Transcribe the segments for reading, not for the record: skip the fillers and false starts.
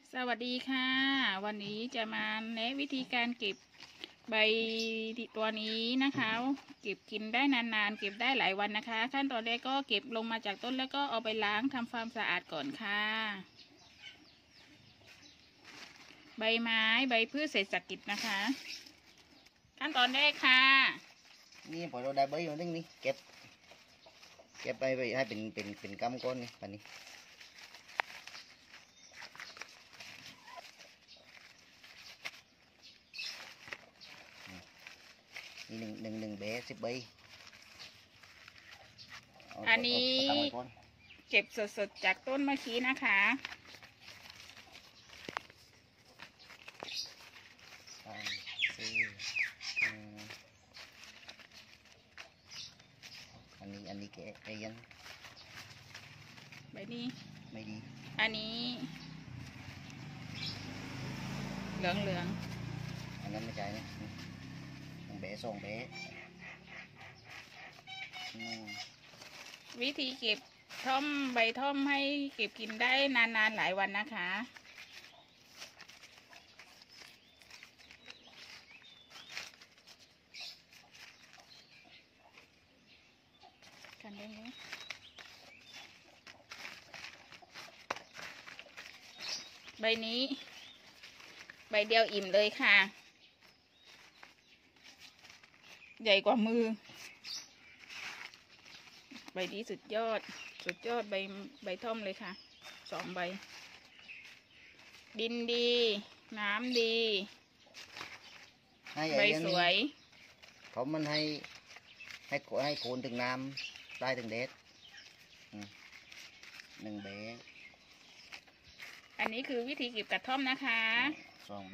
สวัสดีค่ะวันนี้จะมาแนะวิธีการเก็บใบตัวนี้นะคะเก็บกินได้นานๆเก็บได้หลายวันนะคะขั้นตอนแรกก็เก็บลงมาจากต้นแล้วก็เอาไปล้างทำความสะอาดก่อนค่ะใบไม้ใบพืชเศรษฐกิจนะคะขั้นตอนแรกค่ะนี่พอเราได้ใบมาตั้งนี้เก็บไปให้เป็นกำก้อนนี่ปันนี้นี่หนึ่งเบส10 ใบอันนี้เก็บสดๆจากต้นเมื่อกี้นะคะอันนี้แกะยังใบนี้ไม่ดีอันนี้เหลืองอันนั้นไม่ใช่นะเบส2 เบสวิธีเก็บใบท่อมให้เก็บกินได้นานๆหลายวันนะคะกันได้ไหมใบนี้ใบเดียวอิ่มเลยค่ะใหญ่กว่ามือใบนี้สุดยอดใบท่อมเลยค่ะ2 ใบดินดีน้ำดีใบสวยเขามันให้โคนถึงน้ำได้ถึงเด็ด1 เบสอันนี้คือวิธีเก็บกระท่อมนะคะ 2 เบ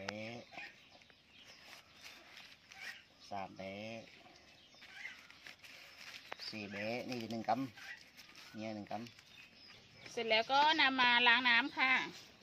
ส3 เบส4 เบสนี่1 กำเนี่ย1 กำเสร็จแล้วก็นำมาล้างน้ำค่ะ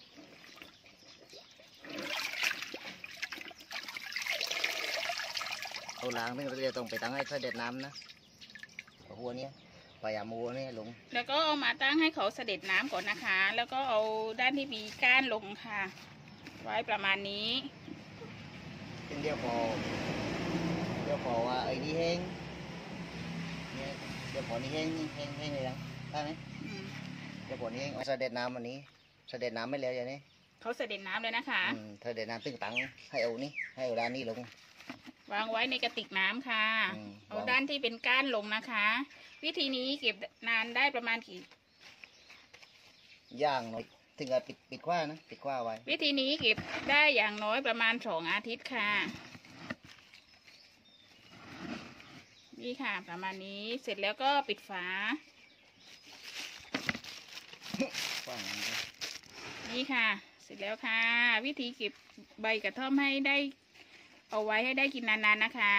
เอาล้างไม่ก็จะต้องไปตั้งให้เสด็จน้ำนะหัวเนี้ยพยายามหัวนี่ลงแล้วก็เอามาตั้งให้เขาเสด็จน้ำก่อนนะคะแล้วก็เอาด้านที่มีก้านลงค่ะไว้ประมาณนี้เดี๋ยวพอว่าไอ้นี่แห้งเนี่ยเดี๋ยวพอนี่แห้งเลยนะได้ไหมเดี๋ยวพอนี่แห้งเสด็จน้ำวันนี้เสด็จน้ำไม่แล้วอย่างนี้เขาเสด็จน้ำเลยนะคะเสด็จน้ำตึงตังให้เอาด้านนี้ลงวางไว้ในกระติกน้ำค่ะเอาด้านที่เป็นก้านลงนะคะวิธีนี้เก็บนานได้ประมาณกี่ย่างหน่อยถึงกับปิดคว้านะปิดคว้าไว้วิธีนี้เก็บได้อย่างน้อยประมาณ2 อาทิตย์ค่ะนี่ค่ะประมาณนี้เสร็จแล้วก็ปิดฝานี่ค่ะเสร็จแล้วค่ะวิธีเก็บใบกระท่อมให้ได้เอาไว้ให้ได้กินนานๆนะคะ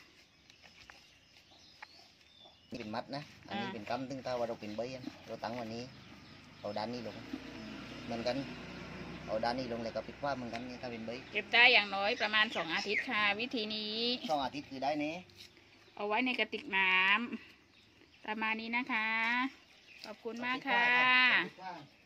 เป็นมัดนะอันนี้เป็นกำตึงถ้าว่าเราเป็นใบเราตั้งวันนี้เอาด้านนี้ลงเหมือนกันเอาด้านนี้ลงเลยก็ปิดว่าเหมือนกันนี่ถ้าเป็นใบเก็บได้อย่างน้อยประมาณ2 อาทิตย์ค่ะวิธีนี้ 2 อาทิตย์คือได้เนี้เอาไว้ในกระติกน้ำประมาณนี้นะคะขอบคุณมากค่ะ